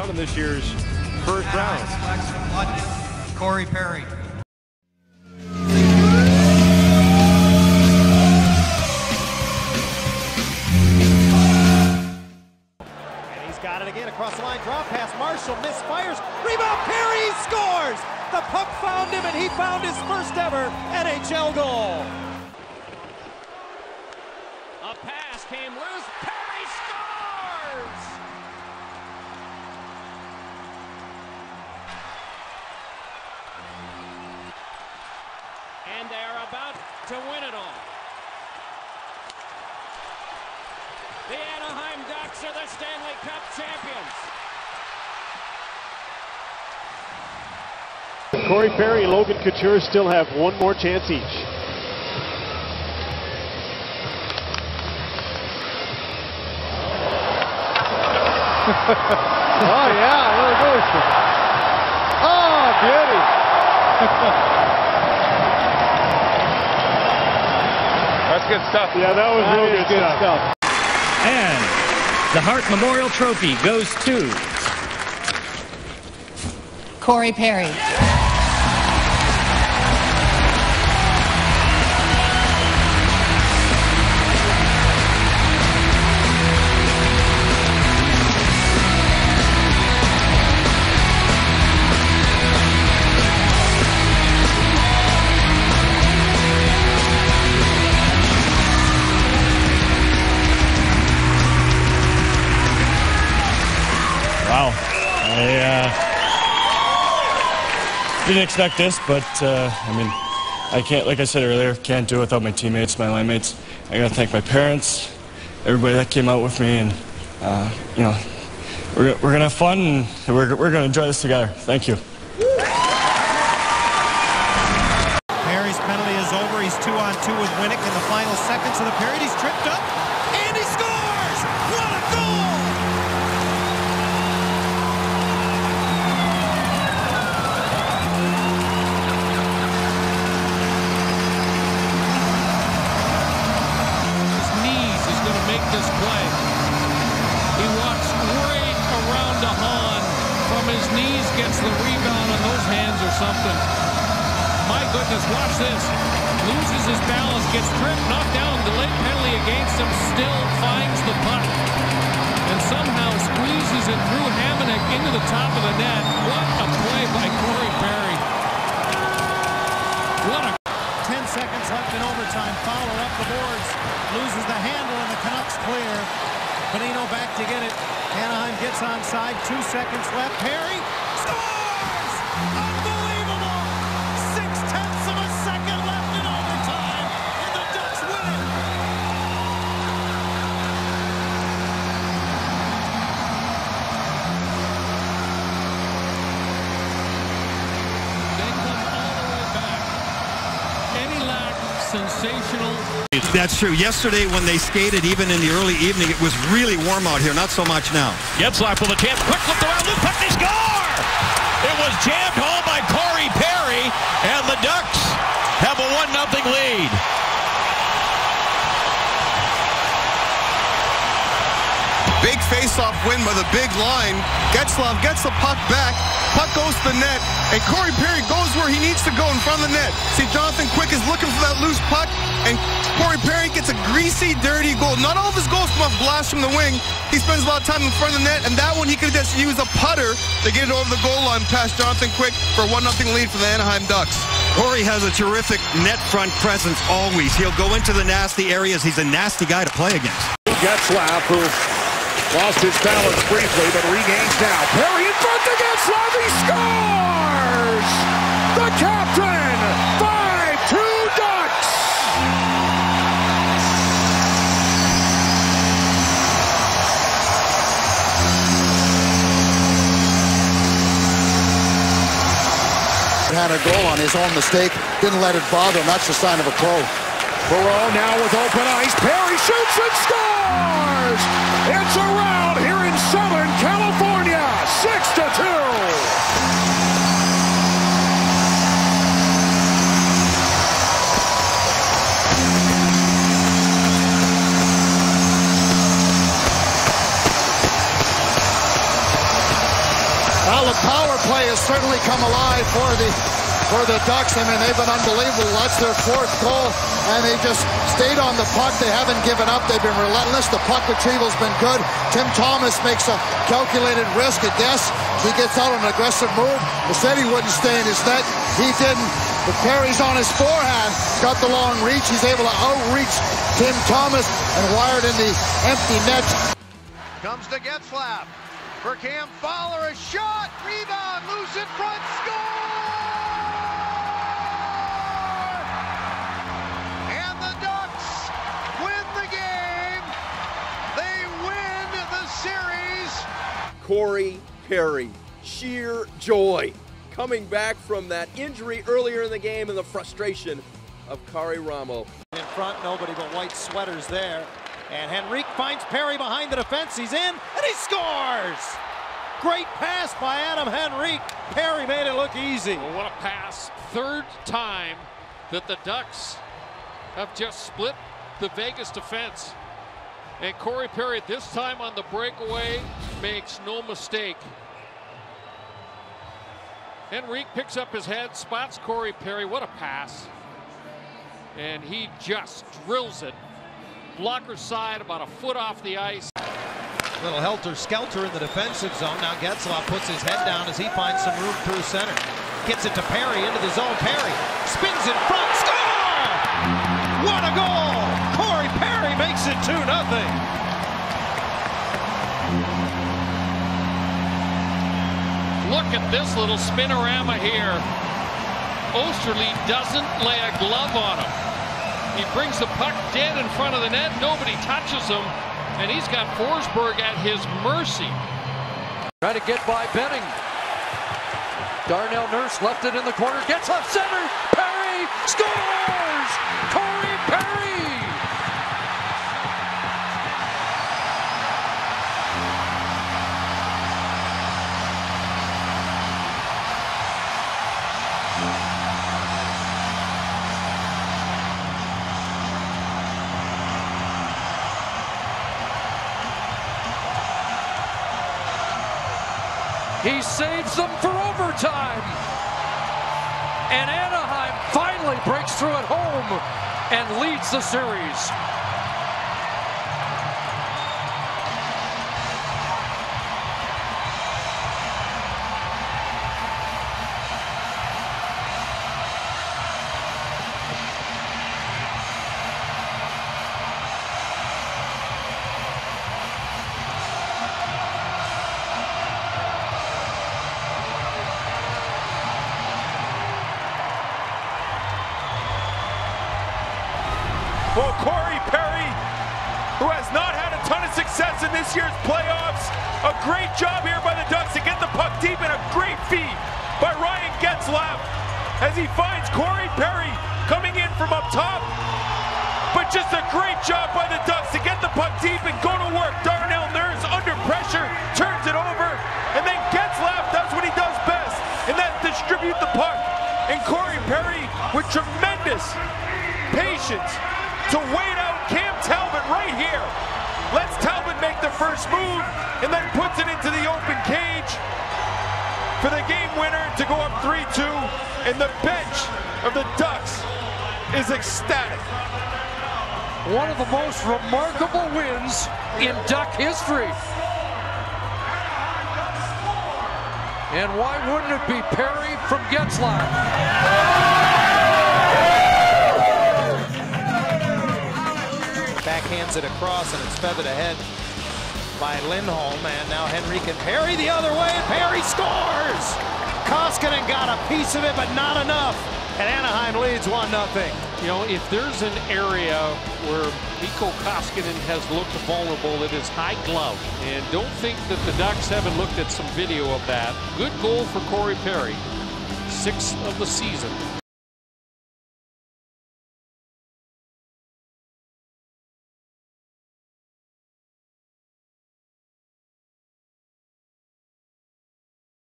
round in this year's first round. Corey Perry. And he's got it again across the line. Drop pass. Marshall misfires. Rebound. Perry scores. The puck found him, and he found his first ever NHL goal. A pass came loose. Perry scores! And they're about to win it all. The Anaheim Ducks are the Stanley Cup champions. Corey Perry and Logan Couture still have one more chance each. Oh yeah, there it goes. Oh, beauty. That's good stuff. Yeah, that was really good stuff. And the Hart Memorial Trophy goes to Corey Perry. Wow. I didn't expect this, but I mean, I can't, like I said earlier, can't do it without my teammates, my line mates. I gotta thank my parents, everybody that came out with me, and you know, we're gonna have fun, and we're gonna enjoy this together. Thank you. Perry's penalty is over. He's 2-on-2 with Winnick in the final seconds of the period. He's tripped up, and he scores! What a goal! This play. He walks right around to Hahn. From his knees gets the rebound, and those hands are something. My goodness, watch this. Loses his balance, gets tripped, knocked down, delayed penalty against him, still finds the puck. And somehow squeezes it through Hamonic into the top of the net. What a play by Corey Perry. What a 10 seconds left in overtime. Fowler up the boards. Loses the handle, and the Canucks clear. Bonino back to get it. Anaheim gets onside. 2 seconds left. Perry scores! Unbelievable! 0.6 of a second left in overtime, and the Ducks win it. They come all the way back. Eddie Lack, sensational. That's true. Yesterday when they skated, even in the early evening, it was really warm out here. Not so much now. Getzlaf with a chance. Quick look around. Look, puck, they score! It was jammed home by Corey Perry, and the Ducks have a 1-0 lead. Big face-off win by the big line. Getzlaf gets the puck back. Puck goes to the net, and Corey Perry goes where he needs to go in front of the net. See, Jonathan Quick is looking for that loose puck, and Corey Perry gets a greasy, dirty goal. Not all of his goals come off blast from the wing. He spends a lot of time in front of the net, and that one he could have just used a putter to get it over the goal line past Jonathan Quick for a 1-0 lead for the Anaheim Ducks. Corey has a terrific net front presence always. He'll go into the nasty areas. He's a nasty guy to play against. Getzlaf, who lost his balance briefly, but regains now. Perry in front to Getzlaf. He scores! The captain! 5-2 Ducks! Had a goal on his own mistake. Didn't let it bother him. That's the sign of a pro. Perreault now with open ice. Perry shoots and scores! It's a rout here in Southern California. 6-2. Well, the power play has certainly come alive for the Ducks. I mean, they've been unbelievable. That's their fourth goal, and they just stayed on the puck. They haven't given up. They've been relentless. The puck retrieval's been good. Tim Thomas makes a calculated risk, I guess. He gets out on an aggressive move. They said he wouldn't stay in his net. He didn't. But Perry's on his forehand. Got the long reach. He's able to outreach Tim Thomas and wired in the empty net. Comes to Getzlaf. For Cam Fowler, a shot, rebound, loose in front, score! And the Ducks win the game. They win the series. Corey Perry, sheer joy, coming back from that injury earlier in the game and the frustration of Kari Ramo. In front, nobody but white sweaters there. And Henrique finds Perry behind the defense. He's in, and he scores! Great pass by Adam Henrique. Perry made it look easy. Well, what a pass. Third time that the Ducks have just split the Vegas defense. And Corey Perry, this time on the breakaway, makes no mistake. Henrique picks up his head, spots Corey Perry. What a pass. And he just drills it. Blocker side, about a foot off the ice. Little helter-skelter in the defensive zone. Now Getzlaf puts his head down as he finds some room through center. Gets it to Perry, into the zone. Perry spins in front. Score! What a goal! Corey Perry makes it 2-0. Look at this little spinorama here. Osterley doesn't lay a glove on him. He brings the puck dead in front of the net. Nobody touches him. And he's got Forsberg at his mercy. Trying to get by Benning. Darnell Nurse left it in the corner. Gets up center. Perry scores! Corey Perry! He saves them for overtime. And Anaheim finally breaks through at home and leads the series. Well, Corey Perry, who has not had a ton of success in this year's playoffs, a great job here by the Ducks to get the puck deep, and a great feed by Ryan Getzlaf as he finds Corey Perry coming in from up top. But just a great job by the Ducks to get the puck deep and go to work. Darnell Nurse under pressure, turns it over, and then Getzlaf does what he does best, and that's distribute the puck. And Corey Perry, with tremendous patience, to wait out Cam Talbot right here. Lets Talbot make the first move and then puts it into the open cage for the game winner to go up 3-2. And the bench of the Ducks is ecstatic. One of the most remarkable wins in Duck history. And why wouldn't it be Perry from Getzlaf? Backhands it across, and it's feathered ahead by Lindholm. And now Henrique and Perry the other way, and Perry scores! Koskinen got a piece of it, but not enough. And Anaheim leads 1-0. You know, if there's an area where Mikko Koskinen has looked vulnerable, it is high glove. And don't think that the Ducks haven't looked at some video of that. Good goal for Corey Perry. 6th of the season.